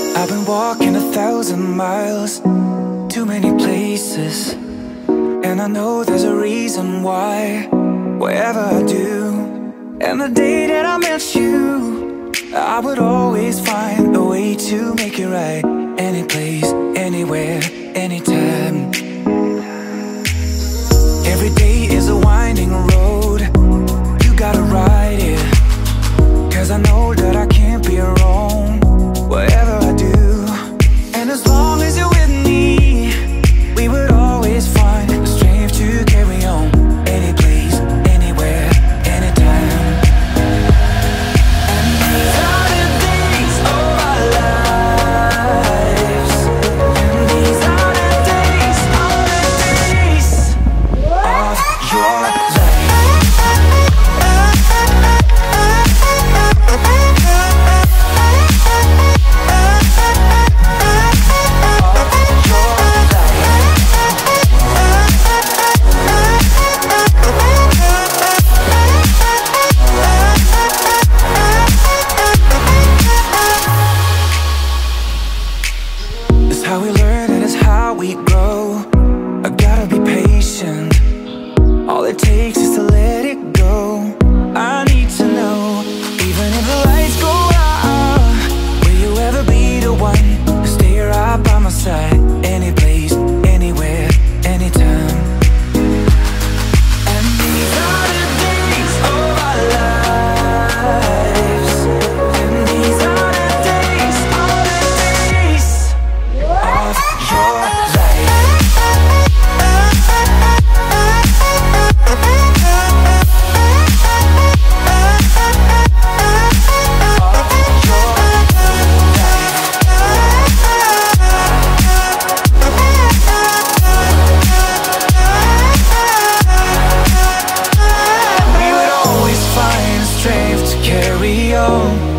I've been walking 1,000 miles, too many places, and I know there's a reason why. Wherever I do, and the day that I met you, I would always find a way to make it right. Any place, anywhere, anytime. Every day is a winding road, you gotta ride it, 'cause I know that I can't be wrong whatever I do. And as long as you're with me, we would always find the strength to carry on. Any place, anywhere, anytime. And these are the days of our lives, and these are the days of your life. It's how we learn and it's how we grow. I gotta be patient. All it takes is to let it go. I need to know, even if the lights go out, will you ever be the one to stay right by my side? Any place, anywhere, anytime. And these are the days of our lives, and these are the days of your life. We would always find strength to carry on.